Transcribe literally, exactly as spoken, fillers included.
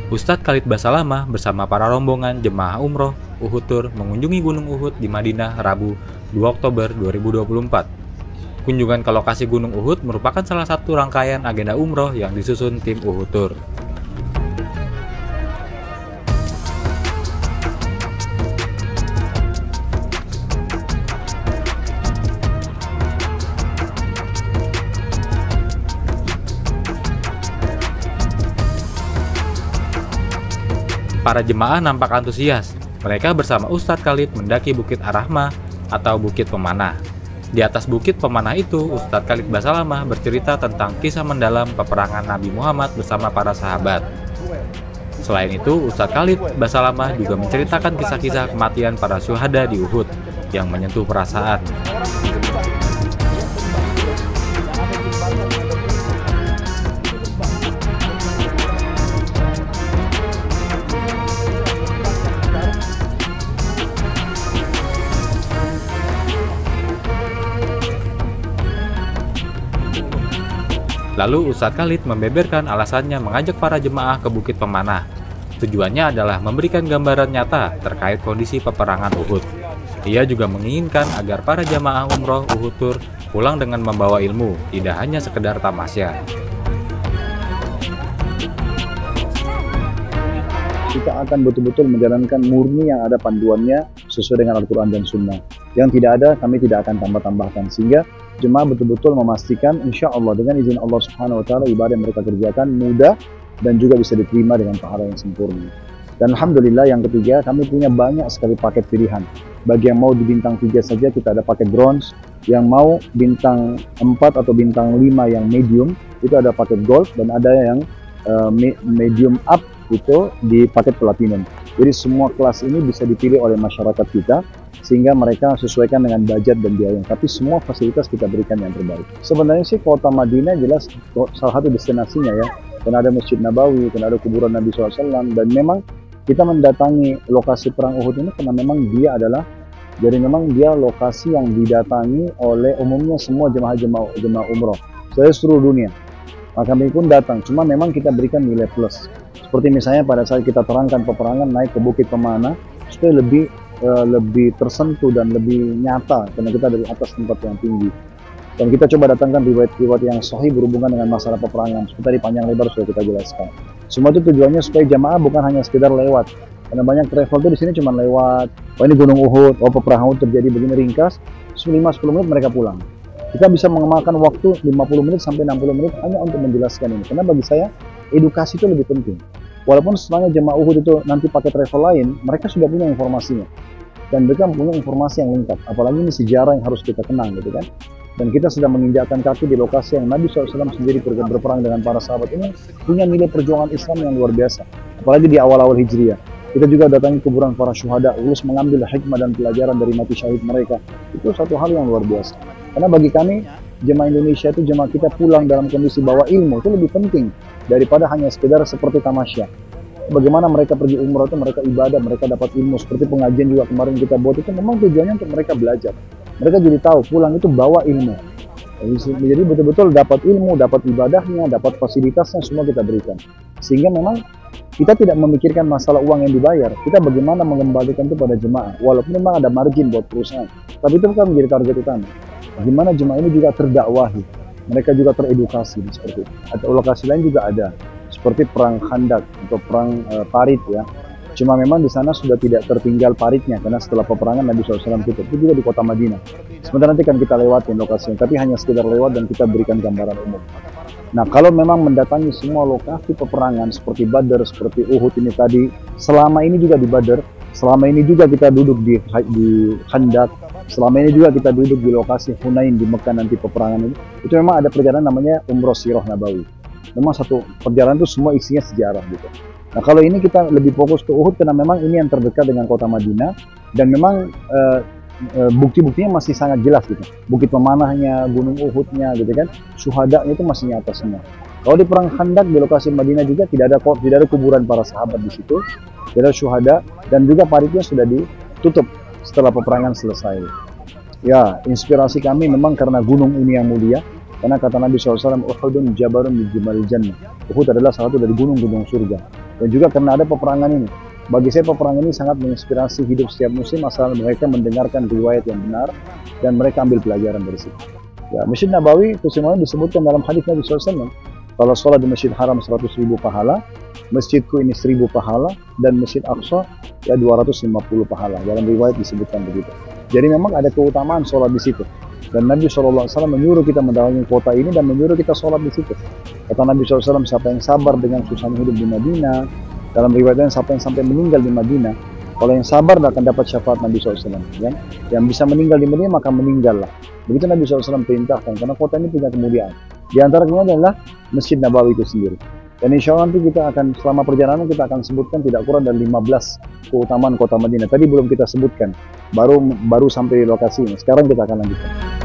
Ustadz Khalid Basalamah bersama para rombongan jemaah umroh Uhud Tour mengunjungi Gunung Uhud di Madinah Rabu dua Oktober dua ribu dua puluh empat. Kunjungan ke lokasi Gunung Uhud merupakan salah satu rangkaian agenda umroh yang disusun tim Uhud Tour. Para jemaah nampak antusias. Mereka bersama Ustadz Khalid mendaki Bukit Ar-Rahmah atau Bukit Pemanah. Di atas Bukit Pemanah itu, Ustadz Khalid Basalamah bercerita tentang kisah mendalam peperangan Nabi Muhammad bersama para sahabat. Selain itu, Ustadz Khalid Basalamah juga menceritakan kisah-kisah kematian para syuhada di Uhud yang menyentuh perasaan. Lalu Ustadz Khalid membeberkan alasannya mengajak para jemaah ke Bukit Pemanah. Tujuannya adalah memberikan gambaran nyata terkait kondisi peperangan Uhud. Ia juga menginginkan agar para jemaah umroh Uhud Tour pulang dengan membawa ilmu, tidak hanya sekedar tamasya. Kita akan betul-betul menjalankan murni yang ada panduannya sesuai dengan Al-Quran dan Sunnah. Yang tidak ada, kami tidak akan tambah-tambahkan. Sehingga jemaah betul-betul memastikan insya Allah dengan izin Allah Subhanahu Wa Taala ibadah yang mereka kerjakan mudah dan juga bisa diterima dengan pahala yang sempurna. Dan Alhamdulillah yang ketiga, kami punya banyak sekali paket pilihan. Bagi yang mau di bintang tiga saja kita ada paket bronze, yang mau bintang empat atau bintang lima yang medium itu ada paket gold, dan ada yang uh, medium up itu di paket platinum. Jadi semua kelas ini bisa dipilih oleh masyarakat kita sehingga mereka sesuaikan dengan budget dan biaya. Tapi semua fasilitas kita berikan yang terbaik. Sebenarnya sih kota Madinah jelas salah satu destinasinya ya. Karena ada Masjid Nabawi, karena ada kuburan Nabi shallallahu alaihi wasallam, dan memang kita mendatangi lokasi perang Uhud ini karena memang dia adalah jadi memang dia lokasi yang didatangi oleh umumnya semua jemaah-jemaah jemaah umroh dari seluruh dunia. Maka kami pun datang, cuma memang kita berikan nilai plus. Seperti misalnya pada saat kita terangkan peperangan naik ke Bukit Pemanah supaya lebih uh, lebih tersentuh dan lebih nyata karena kita dari atas tempat yang tinggi. Dan kita coba datangkan riwayat-riwayat yang sahih berhubungan dengan masalah peperangan. Seperti tadi panjang lebar sudah kita jelaskan. Semua itu tujuannya supaya jamaah bukan hanya sekedar lewat. Karena banyak travel itu di sini cuma lewat. Oh ini Gunung Uhud, oh peperangan Uhud terjadi begini ringkas. lima sampai sepuluh menit mereka pulang. Kita bisa memakan waktu lima puluh menit sampai enam puluh menit hanya untuk menjelaskan ini. Karena bagi saya edukasi itu lebih penting. Walaupun setelahnya jemaah Uhud itu nanti pakai travel lain, mereka sudah punya informasinya. Dan mereka punya informasi yang lengkap. Apalagi ini sejarah yang harus kita kenang gitu kan. Dan kita sudah menginjakkan kaki di lokasi yang Nabi shallallahu alaihi wasallam sendiri berperang dengan para sahabat ini punya nilai perjuangan Islam yang luar biasa. Apalagi di awal-awal Hijriah. Kita juga datangi kuburan para syuhada, terus mengambil hikmah dan pelajaran dari mati syahid mereka. Itu satu hal yang luar biasa. Karena bagi kami, jemaah Indonesia itu jemaah kita pulang dalam kondisi bawa ilmu itu lebih penting daripada hanya sekedar seperti tamasya. Bagaimana mereka pergi umrah itu mereka ibadah, mereka dapat ilmu. Seperti pengajian juga kemarin kita buat itu memang tujuannya untuk mereka belajar. Mereka jadi tahu pulang itu bawa ilmu. Jadi betul-betul dapat ilmu, dapat ibadahnya, dapat fasilitasnya semua kita berikan. Sehingga memang kita tidak memikirkan masalah uang yang dibayar. Kita bagaimana mengembalikan itu pada jemaah. Walaupun memang ada margin buat perusahaan. Tapi itu bukan menjadi target utama. Bagaimana jemaah ini juga terdakwahi. Mereka juga teredukasi seperti itu. Atau lokasi lain juga ada. Seperti perang Khandak atau perang e, Parit ya. Cuma memang di sana sudah tidak tertinggal paritnya karena setelah peperangan Nabi shallallahu alaihi wasallam tutup. Itu juga di kota Madinah. Sementara nanti kan kita lewatin lokasinya, tapi hanya sekedar lewat dan kita berikan gambaran umum. Nah kalau memang mendatangi semua lokasi peperangan seperti Badar, seperti Uhud ini tadi, selama ini juga di Badar, selama ini juga kita duduk di, di Khandak, selama ini juga kita duduk di lokasi Hunain di Mekah nanti peperangan ini, itu memang ada perjalanan namanya Umroh Sirah Nabawi. Memang satu perjalanan itu semua isinya sejarah gitu. Nah kalau ini kita lebih fokus ke Uhud karena memang ini yang terdekat dengan kota Madinah dan memang e, e, bukti-buktinya masih sangat jelas gitu. Bukit Pemanahnya, Gunung Uhudnya gitu kan, syuhadanya itu masih nyata semua. Kalau di perang Khandak di lokasi Madinah juga tidak ada tidak ada kuburan para sahabat di situ, tidak ada syuhada dan juga paritnya sudah ditutup setelah peperangan selesai. Ya inspirasi kami memang karena gunung ini yang mulia. Karena kata Nabi shallallahu alaihi wasallam, Uhudun jabarun min jimalil jannah. Uhud adalah salah satu dari gunung-gunung surga. Dan juga karena ada peperangan ini. Bagi saya peperangan ini sangat menginspirasi hidup setiap muslim asal mereka mendengarkan riwayat yang benar dan mereka ambil pelajaran dari situ. Ya, Masjid Nabawi itu semuanya disebutkan dalam hadis Nabi shallallahu alaihi wasallam. Kalau sholat di Masjid Haram seratus ribu pahala, masjidku ini seribu pahala, dan Masjid Aqsa ya dua ratus lima puluh pahala. Dalam riwayat disebutkan begitu. Jadi memang ada keutamaan sholat di situ. Dan Nabi shallallahu alaihi wasallam menyuruh kita mendatangi kota ini dan menyuruh kita sholat di situ. Kata Nabi shallallahu alaihi wasallam, siapa yang sabar dengan susahnya hidup di Madinah, dalam riwayatnya siapa yang sampai meninggal di Madinah, kalau yang sabar akan dapat syafaat Nabi shallallahu alaihi wasallam. Ya? Yang bisa meninggal di Madinah maka meninggallah. Begitu Nabi shallallahu alaihi wasallam perintahkan, karena kota ini punya kemuliaan. Di antara kemuliaan adalah Masjid Nabawi itu sendiri. Dan insya Allah nanti kita akan, selama perjalanan kita akan sebutkan tidak kurang dari lima belas keutamaan kota Madinah. Tadi belum kita sebutkan, baru baru sampai di lokasi ini. Sekarang kita akan lanjutkan.